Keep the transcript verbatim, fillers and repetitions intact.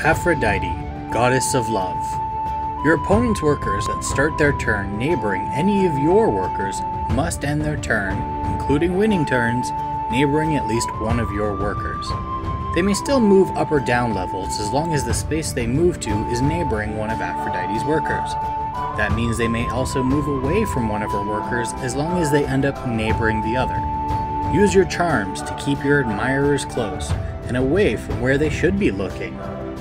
Aphrodite, goddess of love. Your opponent's workers that start their turn neighboring any of your workers must end their turn, including winning turns, neighboring at least one of your workers. They may still move up or down levels as long as the space they move to is neighboring one of Aphrodite's workers. That means they may also move away from one of her workers as long as they end up neighboring the other. Use your charms to keep your admirers close and away from where they should be looking.